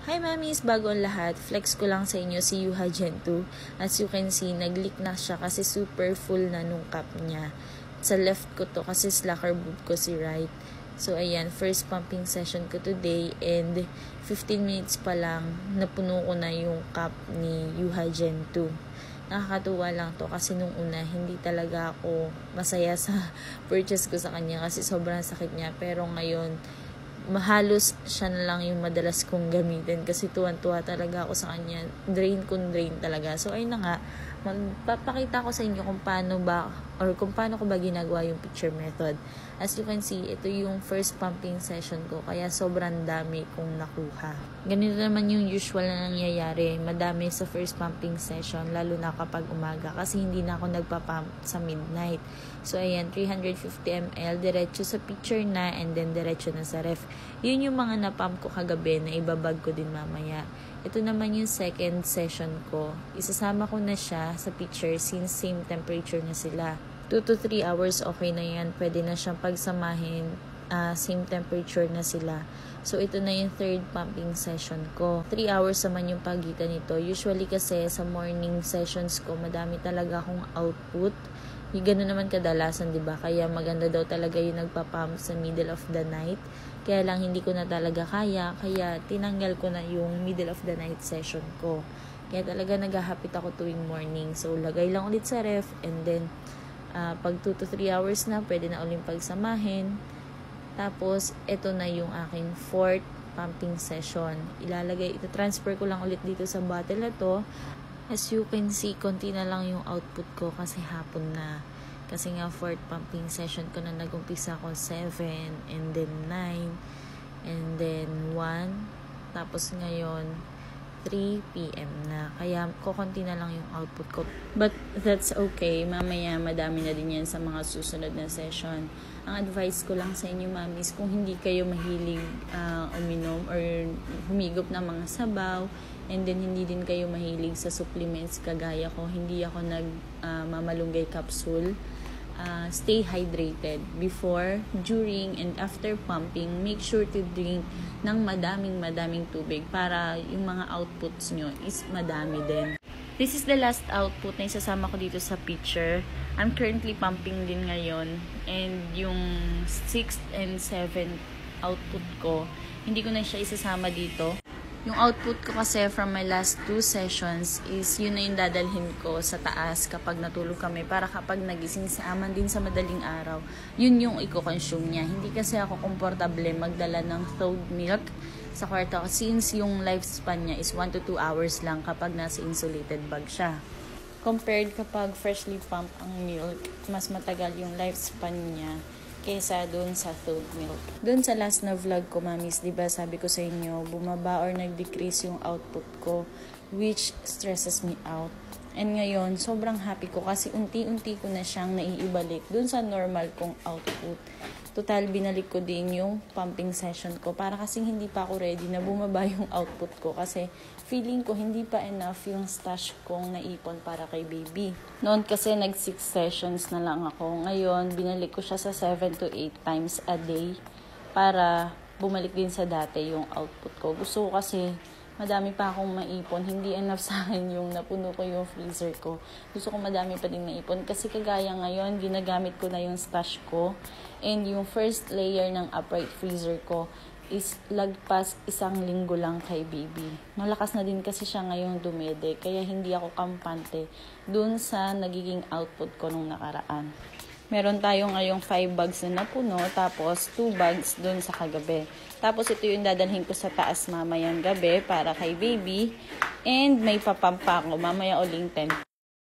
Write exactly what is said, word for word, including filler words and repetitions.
Hi mamis, bago ang lahat, flex ko lang sa inyo si Yuha Gen two. As you can see, nag-leak na siya kasi super full na nung cup niya. Sa left ko to kasi slacker boob ko si right. So ayan, first pumping session ko today and fifteen minutes pa lang napuno ko na yung cup ni Yuha Gen two. Nakakatuwa lang to kasi nung una hindi talaga ako masaya sa purchase ko sa kanya kasi sobrang sakit niya, pero ngayon mahalos siya na lang yung madalas kong gamitin kasi tuwan-tuwa talaga ako sa kanya. Drain kung drain talaga. So ayun na nga, magpapakita ko sa inyo kung paano ba or kung paano ko ba ginagawa yung picture method. As you can see, ito yung first pumping session ko kaya sobrang dami kong nakuha. Ganito naman yung usual na nangyayari, madami sa first pumping session lalo na kapag umaga kasi hindi na ako nagpa-pump sa midnight. So ayan, three hundred fifty milliliters diretso sa picture na and then diretso na sa ref. Yun yung mga na-pump ko kagabi na ibabag ko din mamaya. Ito naman yung second session ko. Isasama ko na siya sa picture since same temperature na sila. two to three hours okay na yan. Pwede na siyang pagsamahin. Uh, same temperature na sila. So ito na yung third pumping session ko. three hours naman yung pagitan nito. Usually kasi sa morning sessions ko, madami talaga akong output. Yung gano'n naman kadalasan, di ba? Kaya maganda daw talaga yung nagpa-pump sa middle of the night. Kaya lang hindi ko na talaga kaya. Kaya tinanggal ko na yung middle of the night session ko. Kaya talaga naghahapit ako tuwing morning. So lagay lang ulit sa ref and then uh, pag two to three hours na, pwede na ulit pagsamahin. Tapos ito na yung aking fourth pumping session. Ilalagay, ito-transfer ko lang ulit dito sa bottle na to. As you can see, konti na lang yung output ko kasi hapon na. Kasi nga fourth pumping session ko na nag-umpisa ako seven and then nine and then one. Tapos ngayon three p m na. Kaya kukunti na lang yung output ko. But that's okay. Mamaya madami na din yan sa mga susunod na session. Ang advice ko lang sa inyo mamis, kung hindi kayo mahilig uh, uminom or humigop ng mga sabaw, and then hindi din kayo mahilig sa supplements kagaya ko, hindi ako nag uh, mamalunggay capsule, uh, stay hydrated before, during, and after pumping. Make sure to drink ng madaming madaming tubig para yung mga outputs nyo is madami din. This is the last output na isasama ko dito sa picture. I'm currently pumping din ngayon, and yung sixth and seventh output ko, hindi ko na siya isasama dito. Yung output ko kasi from my last two sessions is yun na yung dadalhin ko sa taas kapag natulog kami para kapag nagising si Aman din sa madaling araw, yun yung i-consume niya. Hindi kasi ako komportable magdala ng thawed milk sa kwarto since yung lifespan niya is one to two hours lang kapag nasa insulated bag siya. Compared kapag freshly pump ang milk, mas matagal yung lifespan niya kaysa doon sa thawed milk. Doon sa last na vlog ko, mamis, diba sabi ko sa inyo, bumaba or nag-decrease yung output ko, which stresses me out. And ngayon, sobrang happy ko kasi unti-unti ko na siyang naiibalik doon sa normal kong output. Total, binalik ko din yung pumping session ko para kasing hindi pa ako ready na bumaba yung output ko kasi feeling ko hindi pa enough yung stash kong naipon para kay baby. Noon kasi nag six sessions na lang ako. Ngayon, binalik ko siya sa seven to eight times a day para bumalik din sa dati yung output ko. Gusto ko kasi madami pa akong maipon. Hindi enough sa akin yung napuno ko yung freezer ko. Gusto ko madami pa din maipon. Kasi kagaya ngayon, ginagamit ko na yung stash ko. And yung first layer ng upright freezer ko is lagpas isang linggo lang kay baby. Malakas na din kasi siya ngayong dumede. Kaya hindi ako kampante dun sa nagiging output ko nung nakaraan. Meron tayo ngayong five bags na napuno, tapos two bags dun sa kagabi. Tapos ito yung dadalhin ko sa taas mamayang gabi para kay baby. And may papampa ko mamaya uling ten.